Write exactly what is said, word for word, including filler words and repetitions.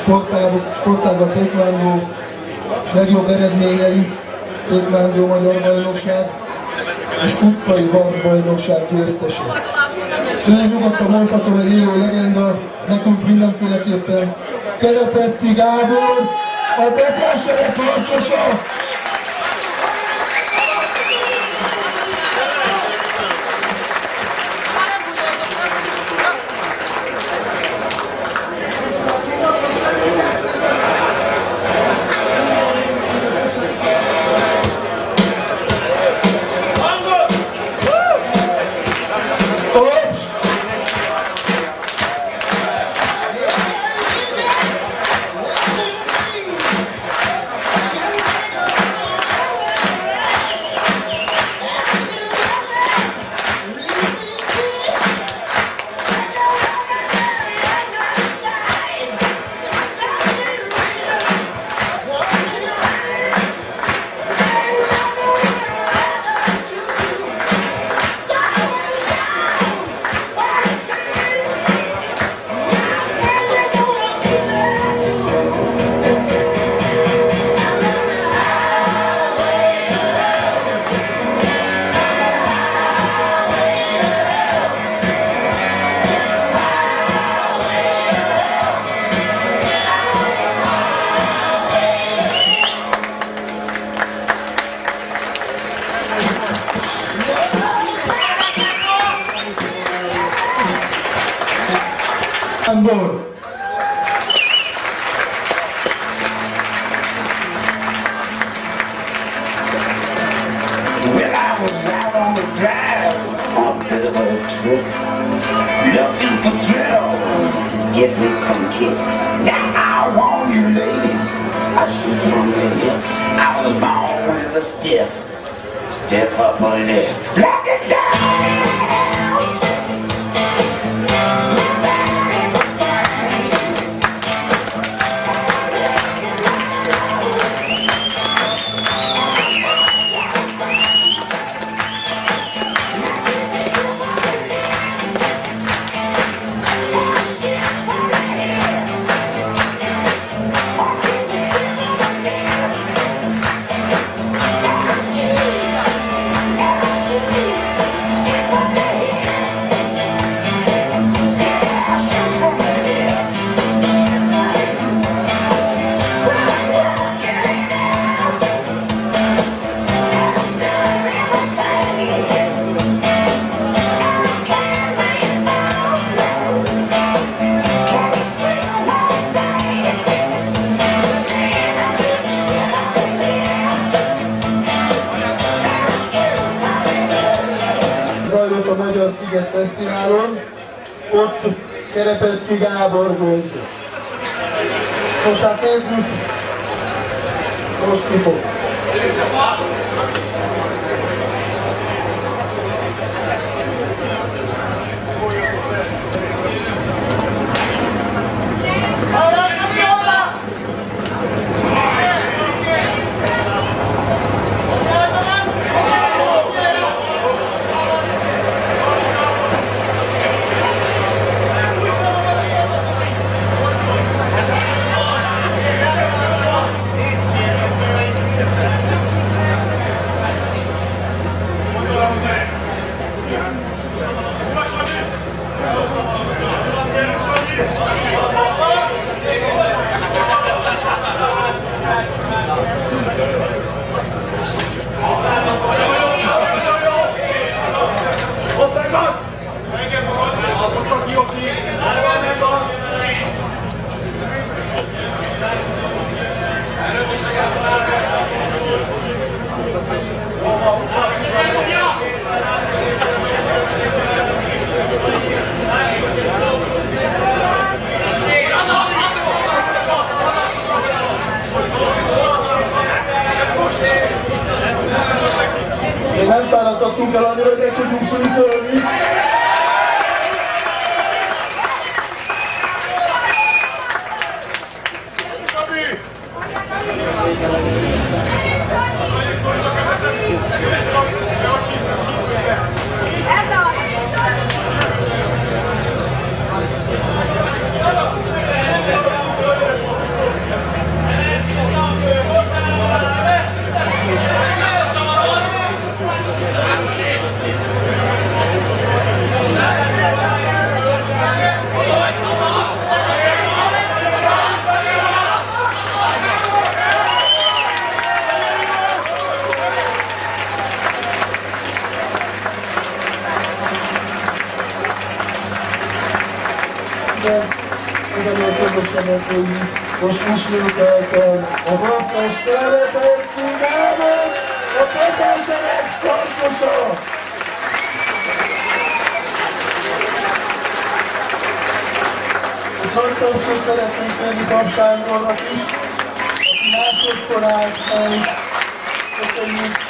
sportága taekwondo és legjobb eredményei, taekwondo magyar bajnokság és utcai harcbajnokság győztese. Tényleg nyugodtan mondhatom, egy élő legenda, nekünk mindenféleképpen Kerepeczki Gábor, a Ketrecharc harcosa! Gábor. Well, I was out on the drive, a bit of a trip, looking for thrills, get me some kicks. Now I want you ladies, I shoot from the hip. I was born with a stiff, stiff upper lip. Lock it down! A Magyar Sziget Fesztiválon, ott Kerepeczki Gábor gőző. Most hát nézzük, most ki fog. szépen, ugyanúgy közösen megfogjuk. Most ismételten a gazdas Kerepeczki Gábor, a Ketrecharc harcosa! És harcosról szeretnénk tenni Pap Sándornak is, aki másodszor állt el. Köszönjük!